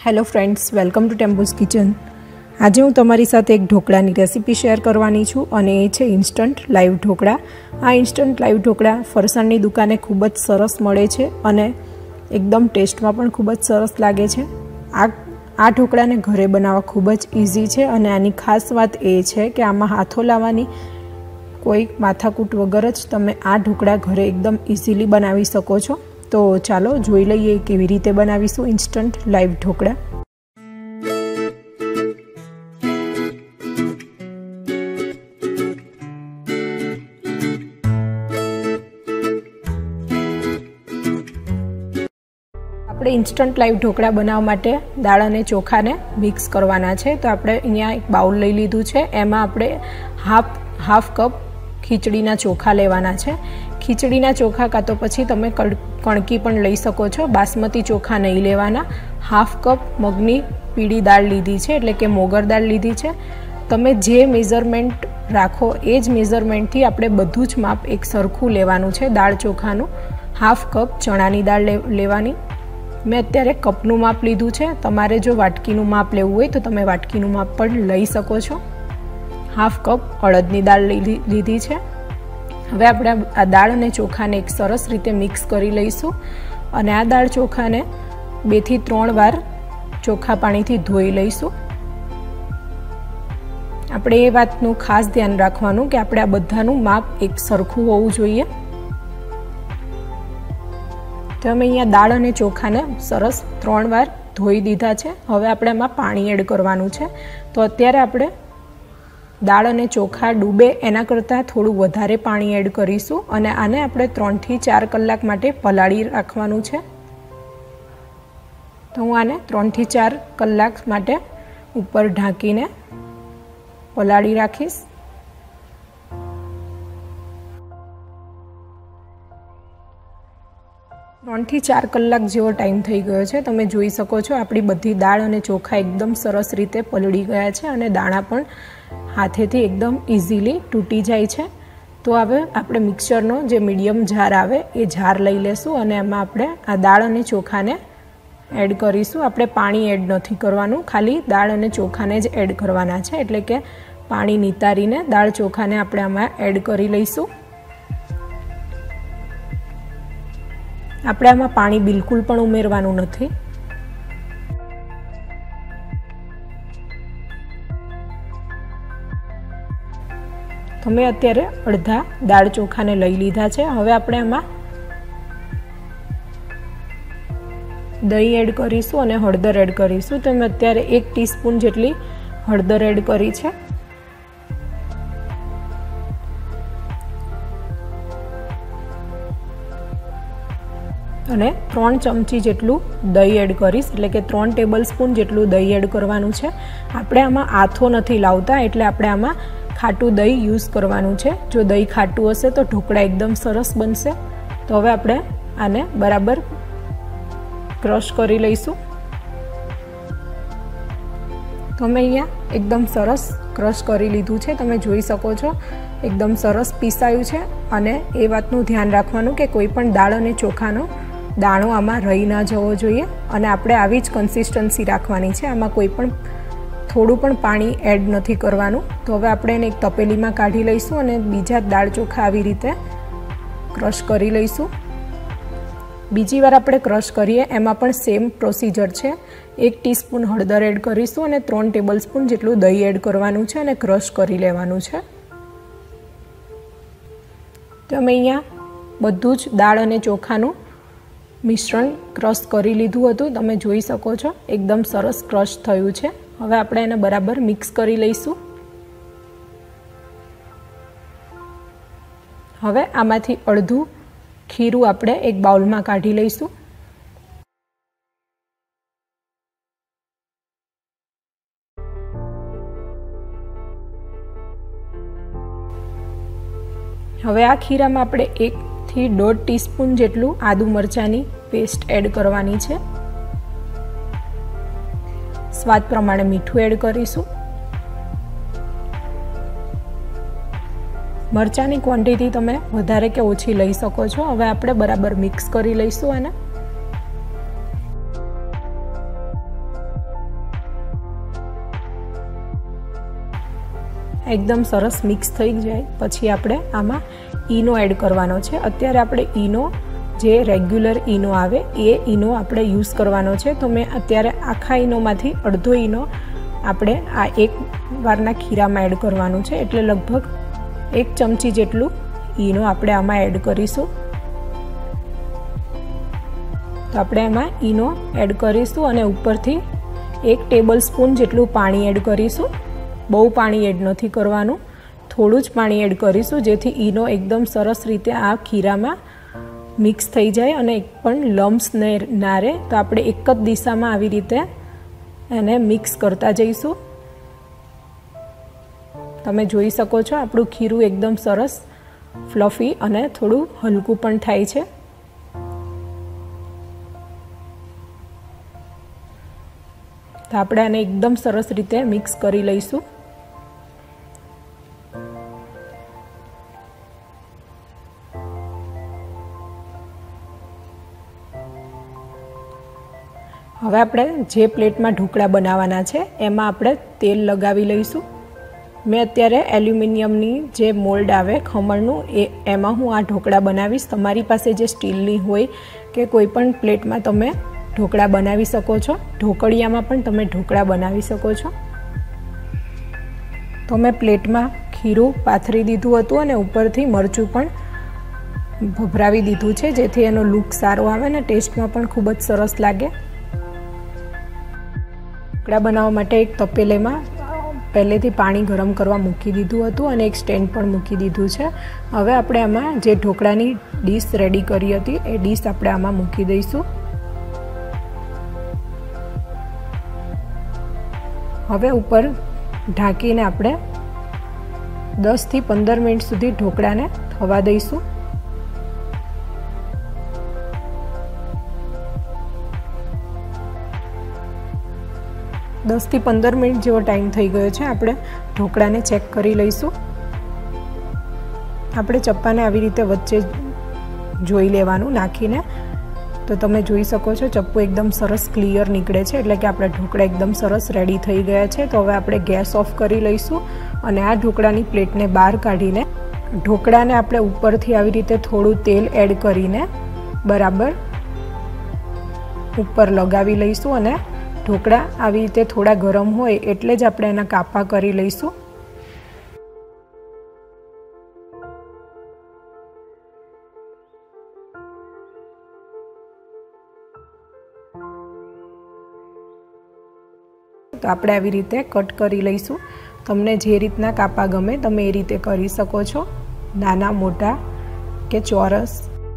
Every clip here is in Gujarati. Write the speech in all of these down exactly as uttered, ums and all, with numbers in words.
हेलो फ्रेंड्स, वेलकम टू टेम्बोज किचन। आज हूँ तमारी साथ एक ढोकळानी रेसिपी शेर करवानी छूँ अने ए छे इंस्टंट लाइव ढोकळा। आ इंस्टंट लाइव ढोकळा फरसाणनी दुकाने खूब ज सरस मळे छे अने एकदम टेस्टमां पण खूब ज सरस लागे छे। आ आ ढोकळाने घरे बनाववा खूब ज इजी छे अने आनी खास वात ए छे के आमां हाथो लाववानी कोई माथाकूट वगर ज तमे आ ढोकळा घरे एकदम इजीली बनावी शको छो। तो चालो जोई लईए केवी रीते बनावीशुं इंस्टंट लाइव ढोकळा। આપણે ઇન્સ્ટન્ટ લાઈવ ઢોકળા બનાવવા માટે દાળ અને ચોખાને મિક્સ કરવાના છે। તો આપણે અહીંયા એક બાઉલ લઈ લીધું છે, એમાં આપણે હાફ હાફ કપ ખીચડીના ચોખા લેવાના છે। ખીચડીના ચોખા કાં તો પછી તમે કણકી પણ લઈ શકો છો, બાસમતી ચોખા નહીં લેવાના। હાફ કપ મગની પીળી દાળ લીધી છે, એટલે કે મોગર દાળ લીધી છે। તમે જે મેઝરમેન્ટ રાખો એ જ મેઝરમેન્ટથી આપણે બધું જ માપ એક સરખું લેવાનું છે દાળ ચોખાનું। હાફ કપ ચણાની દાળ લેવાની। मैं अत्यारे कपनु माप लीधुं छे, तमारे जो वाटकीनु माप लेवुं होय तो तमे वाटकीनु माप पण लई शको छो। हाफ कप अड़दनी दाळ लीधी छे। हवे आपणे आ दाळ अने चोखाने एक सरस रीते मिक्स करी लईशुं अने आ दाळ चोखाने बे थी त्रण वार चोखा पाणीथी धोई लईशुं। आपणे ए वातनुं खास ध्यान राखवानुं के आपणे आ बधानुं माप एक सरखुं होवुं जोईए। तो अमे अहींया दाळ अने चोखाने सरस त्रण वार धोई दीधा छे। हवे आपणे एमां पाणी एड करवानुं छे। तो अत्यारे आपणे दाळ अने चोखा डूबे एना करતાં થોડું વધારે પાણી એડ કરીશું અને આને આપણે ત્રણ થી ચાર કલાક માટે પલાળી રાખવાનું છે। તો હું આને ત્રણ થી ચાર કલાક માટે ઉપર ઢાંકીને પલાળી રાખીશ। ત્રણ થી ચાર કલાક જેવો ટાઈમ થઈ ગયો છે। તમે જોઈ શકો છો આપણી બધી દાળ અને ચોખા એકદમ સરસ રીતે પલળી ગયા છે અને દાણા પણ હાથેથી એકદમ ઇઝીલી તૂટી જાય છે। તો હવે આપણે મિક્સરનો જે મીડિયમ જાર આવે એ જાર લઈ લેશું અને એમાં આપણે આ દાળ અને ચોખાને એડ કરીશું। આપણે પાણી એડ નથી કરવાનું, ખાલી દાળ અને ચોખાને જ એડ કરવાના છે, એટલે કે પાણી નિતારીને દાળ ચોખાને આપણે આમાં એડ કરી લઈશું। આપણે આમાં પાણી બિલકુલ પણ ઉમેરવાનું નથી। તો મેં અત્યારે અડધા દાળ ચોખાને લઈ લીધા છે। હવે આપણે આમાં દહીં એડ કરીશું અને હળદર એડ કરીશું। તો મેં અત્યારે એક ટીસ્પૂન જેટલી હળદર એડ કરી છે અને ત્રણ ચમચી જેટલું દહીં એડ કરીશ, એટલે કે ત્રણ ટેબલ સ્પૂન જેટલું દહીં એડ કરવાનું છે। આપણે આમાં આથો નથી લાવતા, એટલે આપણે આમાં ખાટું દહીં યુઝ કરવાનું છે। જો દહીં ખાટું હશે તો ઢોકળા એકદમ સરસ બનશે। તો હવે આપણે આને બરાબર ક્રશ કરી લઈશું। તો અમે અહીંયા એકદમ સરસ ક્રશ કરી લીધું છે, તમે જોઈ શકો છો એકદમ સરસ પીસાયું છે। અને એ વાતનું ધ્યાન રાખવાનું કે કોઈ પણ દાળ અને ચોખાનો દાણો આમાં રહી ના જવો જોઈએ અને આપણે આવી જ કન્સિસ્ટન્સી રાખવાની છે। આમાં કોઈ પણ થોડું પણ પાણી એડ નથી કરવાનું। તો હવે આપણે એને એક તપેલીમાં કાઢી લઈશું અને બીજા દાળ ચોખા આવી રીતે ક્રશ કરી લઈશું। બીજી વાર આપણે ક્રશ કરીએ એમાં પણ સેમ પ્રોસિજર છે। એક ટીસ્પૂન હળદર એડ કરીશું અને ત્રણ ટેબલ સ્પૂન જેટલું દહીં એડ કરવાનું છે અને ક્રશ કરી લેવાનું છે। તો અમે અહીંયા બધું જ દાળ અને ચોખાનું મિશ્રણ ક્રશ કરી લીધું હતું, તમે જોઈ શકો છો એકદમ સરસ ક્રશ થયું છે। હવે આપણે એને બરાબર મિક્સ કરી લઈશું। હવે આમાંથી અડધું ખીરું આપણે એક બાઉલમાં કાઢી લઈશું। હવે આ ખીરામાં આપણે એક થી દોઢ ટીસ્પૂન જેટલું આદુ મરચાંની પેસ્ટ એડ કરવાની છે। સ્વાદ પ્રમાણે મીઠું એડ કરીશું। મરચાંની ક્વોન્ટિટી તમે વધારે કે ઓછી લઈ શકો છો। હવે આપણે બરાબર મિક્સ કરી લઈશું આને। એકદમ સરસ મિક્સ થઈ જાય પછી આપણે આમાં ઈનો એડ કરવાનો છે। અત્યારે આપણે ઈનો જે રેગ્યુલર ઈનો આવે એ ઈનો આપણે યુઝ કરવાનો છે। તો મેં અત્યારે આખા ઈનોમાંથી અડધો ઈનો આપણે આ એક વારના ખીરામાં એડ કરવાનું છે, એટલે લગભગ એક ચમચી જેટલું ઈનો આપણે આમાં એડ કરીશું। તો આપણે આમાં ઈનો એડ કરીશું અને ઉપરથી એક ટેબલ સ્પૂન જેટલું પાણી એડ કરીશું। બહુ પાણી એડ નથી કરવાનું, થોડું જ પાણી એડ કરીશું જેથી ઈનો એકદમ સરસ રીતે આ ખીરામાં મિક્સ થઈ જાય અને એક પણ લમ્સ ના રહે। તો આપણે એક જ દિશામાં આવી રીતે એને મિક્સ કરતા જઈશું। તમે જોઈ શકો છો આપણું ખીરું એકદમ સરસ ફ્લફી અને થોડું હલકું પણ થાય છે। તો આપણે આને એકદમ સરસ રીતે મિક્સ કરી લઈશું। હવે આપણે જે પ્લેટમાં ઢોકળા બનાવવાના છે એમાં આપણે તેલ લગાવી લઈશું। મેં અત્યારે એલ્યુમિનિયમની જે મોલ્ડ આવે ખમણનું એ એમાં હું આ ઢોકળા બનાવીશ। તમારી પાસે જે સ્ટીલની હોય કે કોઈ પણ પ્લેટમાં તમે ઢોકળા બનાવી શકો છો, ઢોકળિયામાં પણ તમે ઢોકળા બનાવી શકો છો। તો મેં પ્લેટમાં ખીરું પાથરી દીધું હતું અને ઉપરથી મરચું પણ ભભરાવી દીધું છે જેથી એનો લુક સારો આવે ને ટેસ્ટમાં પણ ખૂબ જ સરસ લાગે। ઢોકળા બનાવવા માટે એક તપેલીમાં પહેલેથી પાણી ગરમ કરવા મૂકી દીધું હતું અને એક સ્ટેન્ડ પણ મૂકી દીધું છે। હવે આપણે આમાં જે ઢોકળાની ડીશ રેડી કરી હતી એ ડીશ આપણે આમાં મૂકી દઈશું। હવે ઉપર ઢાંકીને આપણે દસ થી પંદર મિનિટ સુધી ઢોકળાને થવા દઈશું। દસ થી પંદર મિનિટ જેવો ટાઈમ થઈ ગયો છે। આપણે ઢોકળાને ચેક કરી લઈશું। આપણે ચપ્પાને આવી રીતે વચ્ચે જોઈ લેવાનું નાખીને, તો તમે જોઈ શકો છો ચપ્પુ એકદમ સરસ ક્લિયર નીકળે છે, એટલે કે આપણા ઢોકળા એકદમ સરસ રેડી થઈ ગયા છે। તો હવે આપણે ગેસ ઓફ કરી લઈશું અને આ ઢોકળાની પ્લેટને બહાર કાઢીને ઢોકળાને આપણે ઉપરથી આવી રીતે થોડું તેલ એડ કરીને બરાબર ઉપર લગાવી લઈશું અને ઢોકળા આવી રીતે થોડા ગરમ હોય એટલે જ આપણે એના કાપા કરી લઈશું। તો આપણે આવી રીતે કટ કરી લઈશું। તમને જે રીતના કાપા ગમે તમે એ રીતે કરી શકો છો, નાના મોટા કે ચોરસ।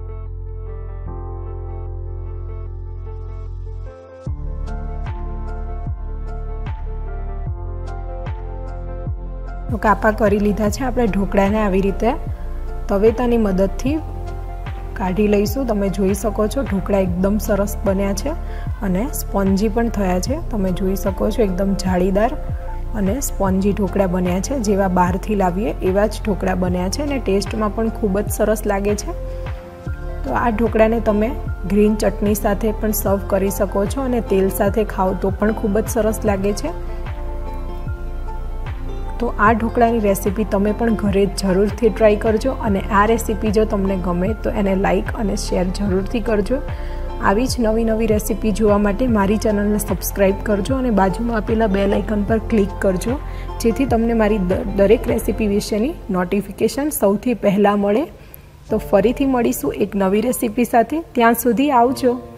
તો કાપા કરી લીધા છે। આપણે ઢોકળાને આવી રીતે તવેતાની મદદથી કાઢી લઈશું। તમે જોઈ શકો છો ઢોકળા એકદમ સરસ બન્યા છે અને સ્પોન્જી પણ થયા છે। તમે જોઈ શકો છો એકદમ જાળીદાર અને સ્પોન્જી ઢોકળા બન્યા છે, જેવા બહારથી લાવીએ એવા જ ઢોકળા બન્યા છે અને ટેસ્ટમાં પણ ખૂબ જ સરસ લાગે છે। તો આ ઢોકળાને તમે ગ્રીન ચટણી સાથે પણ સર્વ કરી શકો છો અને તેલ સાથે ખાઓ તો પણ ખૂબ જ સરસ લાગે છે। તો આ ઢોકળાની રેસીપી તમે પણ ઘરે જરૂરથી ટ્રાય કરજો અને આ રેસીપી જો તમને ગમે તો એને લાઈક અને શેર જરૂરથી કરજો। આવી જ નવી નવી રેસીપી જોવા માટે મારી ચેનલને સબસ્ક્રાઈબ કરજો અને બાજુમાં આપેલા બેલ આઇકન પર ક્લિક કરજો, જેથી તમને મારી દરેક રેસીપી વિશેની નોટિફિકેશન સૌથી પહેલાં મળે। તો ફરીથી મળીશું એક નવી રેસીપી સાથે, ત્યાં સુધી આવજો।